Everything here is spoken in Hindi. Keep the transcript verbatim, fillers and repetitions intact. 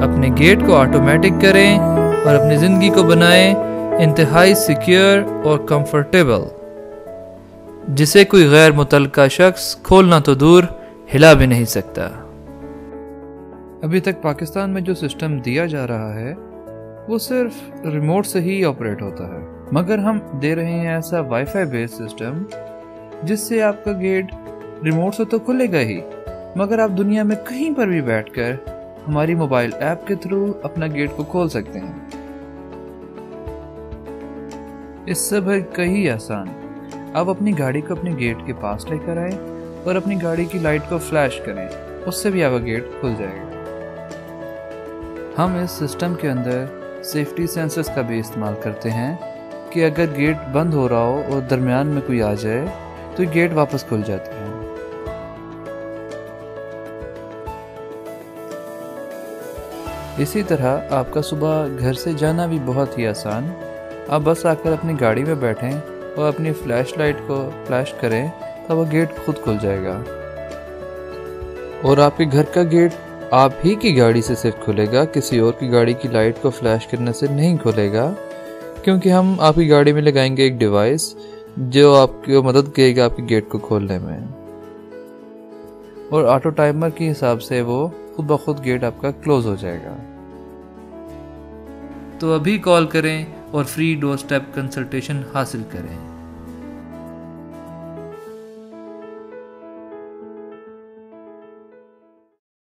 अपने गेट को ऑटोमेटिक करें और अपनी ज़िंदगी को बनाएं इंतहाई सिक्योर और कंफर्टेबल, जिसे कोई गैर मुतल्लका शख्स खोलना तो दूर हिला भी नहीं सकता। अभी तक पाकिस्तान में जो सिस्टम दिया जा रहा है वो सिर्फ रिमोट से ही ऑपरेट होता है, मगर हम दे रहे हैं ऐसा वाईफाई बेस्ड सिस्टम जिससे आपका गेट रिमोट से तो खुलेगा ही, मगर आप दुनिया में कहीं पर भी बैठकर हमारी मोबाइल ऐप के थ्रू अपना गेट को खोल सकते हैं। इससे भी कहीं आसान, आप अपनी गाड़ी को अपने गेट के पास लेकर आए और अपनी गाड़ी की लाइट को फ्लैश करें, उससे भी आपका गेट खुल जाएगा। हम इस सिस्टम के अंदर सेफ्टी सेंसर्स का भी इस्तेमाल करते हैं कि अगर गेट बंद हो रहा हो और दरमियान में कोई आ जाए तो गेट वापस खुल जाते हैं। इसी तरह आपका सुबह घर से जाना भी बहुत ही आसान। आप बस आकर अपनी गाड़ी में बैठें और अपनी फ्लैश लाइट को फ्लैश करें तो वह गेट खुद खुल जाएगा और आपके घर का गेट आप ही की गाड़ी से सिर्फ खुलेगा, किसी और की गाड़ी की लाइट को फ्लैश करने से नहीं खुलेगा, क्योंकि हम आपकी गाड़ी में लगाएंगे एक डिवाइस जो आपकी मदद करेगा आपके गेट को खोलने में, और ऑटो टाइमर के हिसाब से वो खुद ब खुद गेट आपका क्लोज हो जाएगा। तो अभी कॉल करें और फ्री डोर स्टेप कंसल्टेशन हासिल करें।